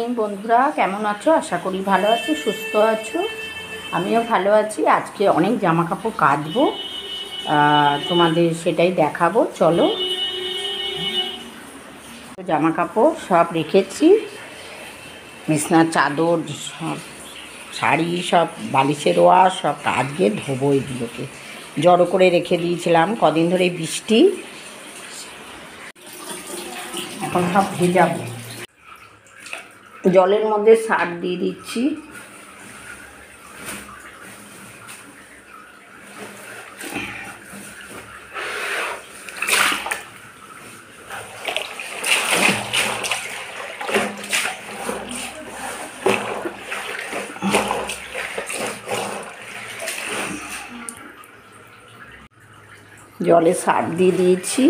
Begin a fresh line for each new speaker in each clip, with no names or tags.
বন্ধুরা কেমন আছো? আশা করি ভালো আছো, সুস্থ আছো। আমিও ভালো আছি। আজকে অনেক জামা কাপড় কাচবো, তোমাদের সেটাই দেখাবো। চলো, জামা কাপড় সব রেখেছি, বিছনার চাদর সব, শাড়ি সব, বালিশের ওয়াশ সব আজকে ধোবো। এগুলোকে জড়ো করে রেখে দিয়েছিলাম কদিন ধরে, বৃষ্টি, এখন সব ভেজাবো। জলের মধ্যে সার্ফ দিয়ে দিচ্ছি। জলে সার্ফ দিয়ে দিয়েছি।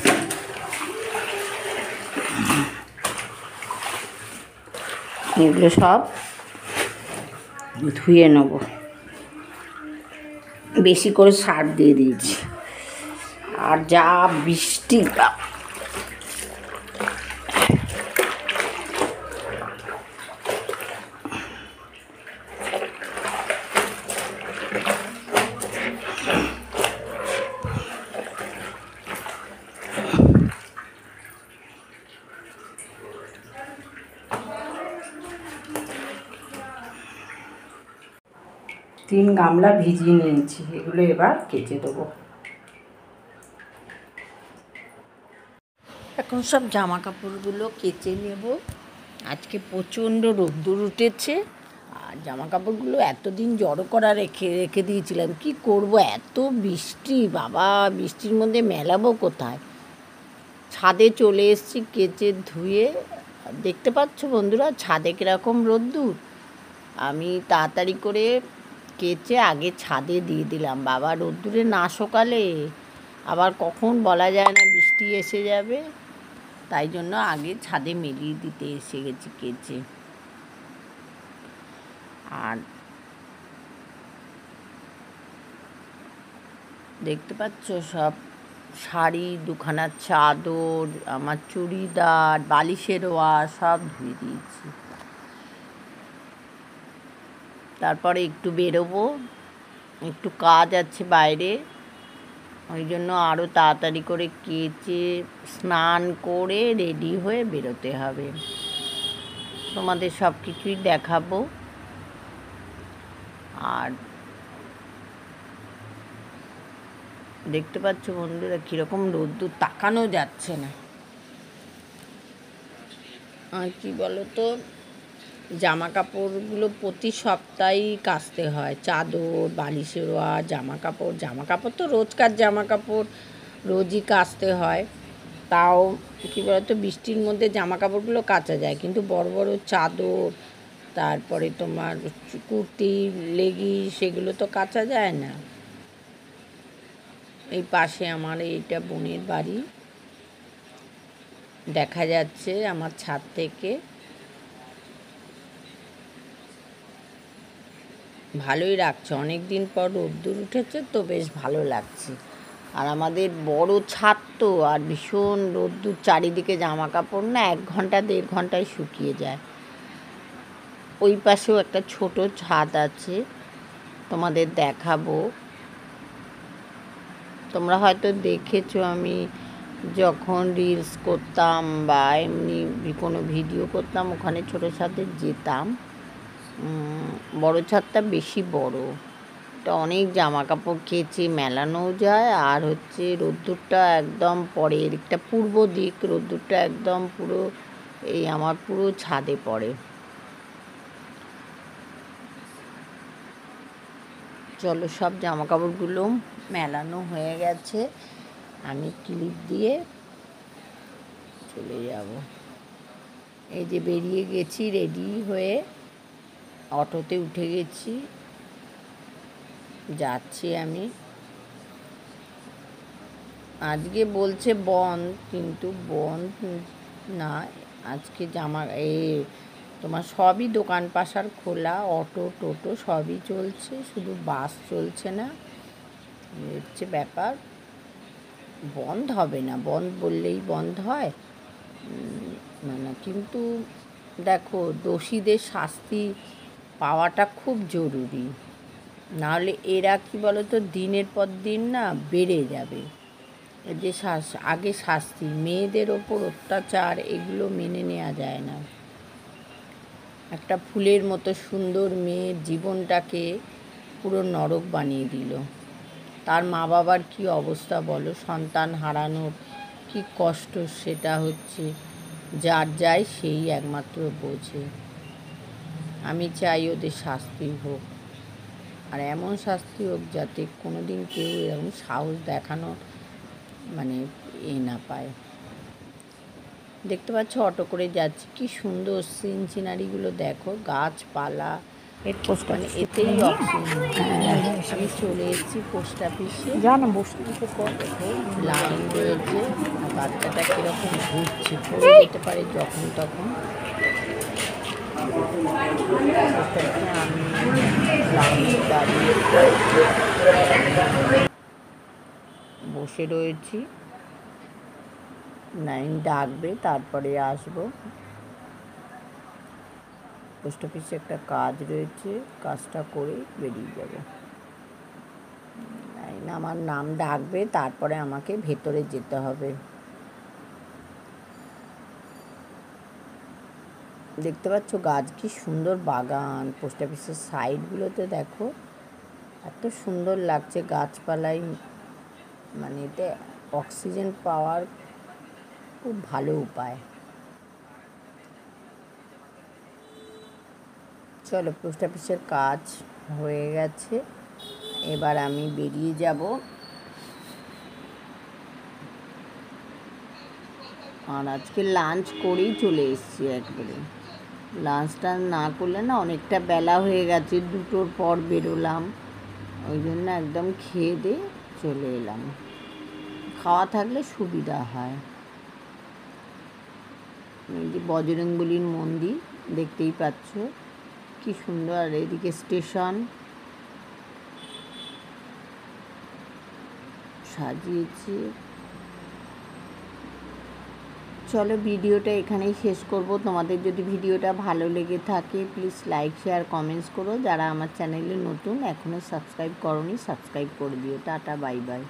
এগুলো সব ধুয়ে নেব। বেশি করে সার্ফ দিয়ে দিয়েছি। আর যা বৃষ্টি, 3 গামলা ভিজিয়ে নিয়েছি। এগুলো এবার কেচে দেবো। এখন সব জামা কাপড়গুলো কেচে নেব। আজকে প্রচণ্ড রোদ্দুর উঠেছে, আর জামা কাপড়গুলো এতদিন জড়ো করা রেখে দিয়েছিলাম। কি করব, এত বৃষ্টি, বাবা, বৃষ্টির মধ্যে মেলাবো কোথায়? ছাদে চলে এসেছি কেচে ধুয়ে। দেখতে পাচ্ছ বন্ধুরা ছাদে কীরকম রোদ্দুর। আমি তাড়াতাড়ি করে কেচে আগে ছাদে দিয়ে দিলাম। বাবা, রোদ্দুরে না সকালে আবার কখন বলা যায় না, বৃষ্টি এসে যাবে, তাই জন্য আগে ছাদে মেলিয়ে দিতে এসে গেছি কেচে। আর দেখতে পাচ্ছ সব শাড়ি, 2খানা চাদর, আমার চুড়িদার, বালিশের ওয়াশ সব ধুয়ে দিয়েছি। তারপরে একটু বেরোবো, একটু কাজ আছে বাইরে, ওই জন্য আরও তাড়াতাড়ি করে কেচে স্নান করে রেডি হয়ে বেরোতে হবে। তোমাদের সব কিছুই দেখাবো। আর দেখতে পাচ্ছ বন্ধুরা কীরকম রোদ্দুর, তাকানো যাচ্ছে না। আর কি বলো তো, জামা কাপড়গুলো প্রতি সপ্তাহেই কাচতে হয়। চাদর, বালিশের ওয়াশ, জামা কাপড় তো রোজকার জামা কাপড় রোজই কাচতে হয়। তাও কী বলতো, বৃষ্টির মধ্যে জামা কাপড়গুলো কাচা যায়, কিন্তু বড় বড় চাদর, তারপরে তোমার কুর্তি, লেগিংস, সেগুলো তো কাচা যায় না। এই পাশে আমার এইটা বোনের বাড়ি, দেখা যাচ্ছে আমার ছাদ থেকে। ভালোই লাগছে, অনেক দিন পর রোদ্দুর উঠেছে তো বেশ ভালো লাগছে। আর আমাদের বড় ছাদ তো, আর ভীষণ রোদ্দুর, চারিদিকে জামা কাপড় না 1 ঘন্টা 1.5 ঘন্টায় শুকিয়ে যায়। ওই পাশেও একটা ছোট ছাদ আছে, তোমাদের দেখাবো। তোমরা হয়তো দেখেছো, আমি যখন রিলস করতাম বা এমনি কোনো ভিডিও করতাম, ওখানে ছোটো ছাদে যেতাম। বড় ছাদটা বেশি বড়, এটা অনেক জামা কাপড় কেচে মেলানোও যায়। আর হচ্ছে রোদ্দুরটা একদম পড়ে, এদিকটা পূর্ব দিক, রোদ্দুরটা একদম পুরো এই আমার পুরো ছাদে পড়ে। চলো, সব জামা কাপড়গুলো মেলানো হয়ে গেছে, আমি ক্লিপ দিয়ে চলে যাব। এই যে বেরিয়ে গেছি রেডি হয়ে, অটোতে উঠে গেছি, যাচ্ছি আমি। আজকে বলছে বন্ধ, কিন্তু বন্ধ না, আজকে তোমার সবই দোকান পাশার খোলা, অটো টোটো সবই চলছে, শুধু বাস চলছে না, হচ্ছে ব্যাপার। বন্ধ হবে না, বন্ধ বললেই বন্ধ হয় মানে, কিন্তু দেখো, দোষীদের শাস্তি পাওয়াটা খুব জরুরি, নাহলে এরা কী বলো তো দিনের পর দিন না বেড়ে যাবে। যে আগে শাস্তি, মেয়েদের ওপর অত্যাচার, এগুলো মেনে নেওয়া যায় না। একটা ফুলের মতো সুন্দর মেয়ের জীবনটাকে পুরো নরক বানিয়ে দিল। তার মা বাবার কী অবস্থা বলো, সন্তান হারানোর কী কষ্ট, সেটা হচ্ছে যার যায় সেই একমাত্র বোঝে। আমি চাই ওদের শাস্তি হোক, আর এমন শাস্তি হোক যাতে কোনো দিন কেউ এরকম সাহস দেখানো মানে না পায়। দেখতে পাচ্ছ অটো করে যাচ্ছি, কি সুন্দর সিন সিনারিগুলো দেখো, গাছপালা, মানে এতেই অক্সিজেন। আমি চলে এসেছি পোস্ট অফিসে, লাইন রয়েছে, বাচ্চাটা কীরকম ঘুরছে, পড়ে যেতে পারে যখন তখন। আমি লাইনে দাঁড়িয়ে বসে রয়েছি, লাইন ডাকবে তারপরে আসবো। পোস্ট অফিসে একটা কাজ রয়েছে, কাজটা করে বেরিয়ে যাব। লাইন আমার নাম ডাকবে, তারপরে আমাকে ভেতরে যেতে হবে। দেখতে পাচ্ছ গাছ, কি সুন্দর বাগান। পোস্ট অফিসের সাইডগুলোতে দেখো এত সুন্দর লাগছে গাছপালায়, মানে এটা অক্সিজেন পাওয়ার খুব ভালো উপায়। চলো, পোস্ট অফিসের কাজ হয়ে গেছে, এবার আমি বেরিয়ে যাব। আর আজকে লাঞ্চ করেই চলে এসেছি একবারে। লাঞ্চটা না করলে না অনেকটা বেলা হয়ে গেছে, 2টোর পর বেরোলাম, ওই জন্য একদম খেয়ে দিয়ে চলে এলাম। খাওয়া থাকলে সুবিধা হয়। এই যে বজরংবলীর মন্দির দেখতেই পাচ্ছ কি সুন্দর, আর এদিকে স্টেশন সাজিয়েছে। চলো, ভিডিওটা এখানেই শেষ করব। তোমাদের যদি ভিডিওটা ভালো লেগে থাকে প্লিজ লাইক শেয়ার কমেন্টস করো। যারা আমার চ্যানেলে নতুন এখনও সাবস্ক্রাইব করোনি সাবস্ক্রাইব করে দিও। Tata, bye by.